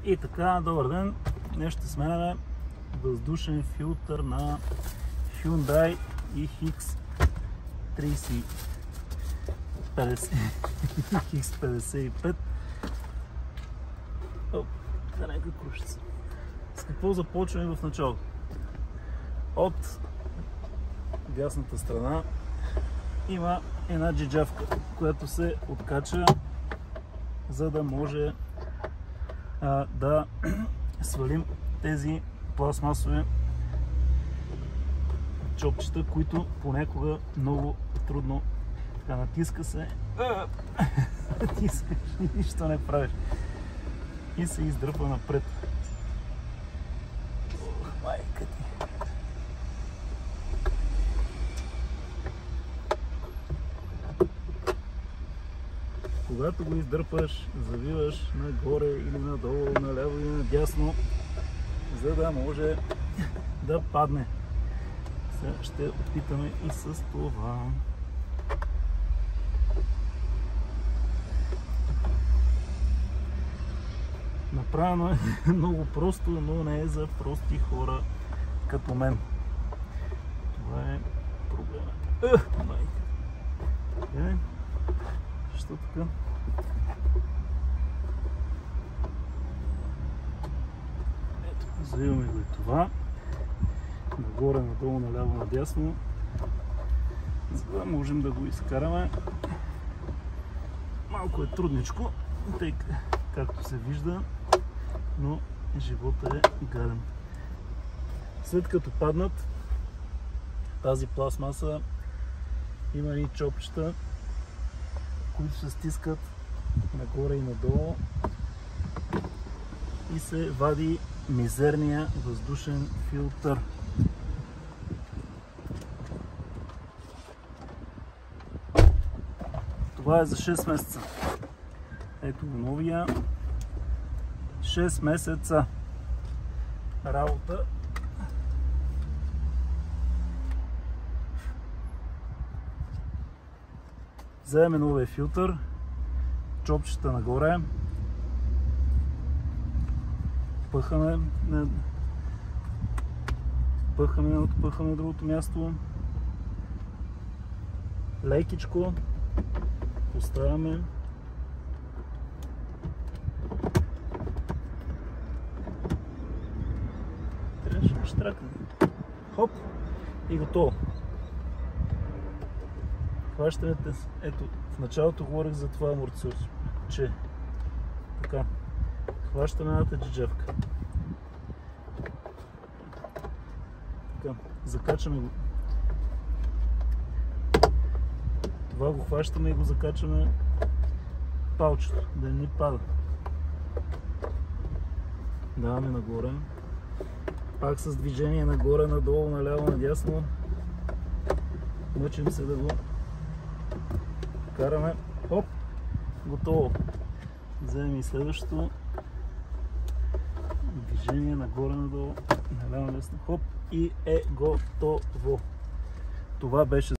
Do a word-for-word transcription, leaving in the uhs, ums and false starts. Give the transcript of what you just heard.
И така, добър ден! Днес ще сменяме въздушен филтър на Hyundai и Хикс трийсет петдесет и пет. Оп, това нека крушица. С какво започваме в началото? От дясната страна има една джиджавка, която се откача, за да може а, да свалим тези пластмасови чопчета, които понякога много трудно така натиска се, натискаш и нищо не правиш и се издърпа напред. Ох, майка ти! Когато го издърпаш, завиваш нагоре или надолу, наляво или надясно, за да може да падне. Сега ще опитаме и с това. Направено е много просто, но не е за прости хора като мен. Това е проблема. Ах, майка! Е, що така? Ето, завиваме го и това. Нагоре, надолу, наляво, надясно, за да можем да го изкараме. Малко е трудничко, тъй както се вижда, но живота е гаден. След като паднат тази пластмаса, има и чопчета, които се стискат нагоре и надолу и се вади мизерния въздушен филтър. Това е за шест месеца. Ето го новия. шест месеца работа. Вземем новия филтър, чопчета нагоре, пъхаме, пъхаме едното, пъхаме на другото място, лекичко поставяме, трябваше да штракне, хоп и готово. Хващаме, ето, в началото говорих за това амортисьор, че така, хващаме едната джиджавка, така, закачаме го, това го хващаме и го закачаме палчето, да не ни пада, даваме нагоре, пак с движение нагоре, надолу, наляво, надясно, мъчим се да го караме, хоп, готово. Вземем и следващото движение нагоре, надолу, наляво, надясно, хоп и е готово. Това беше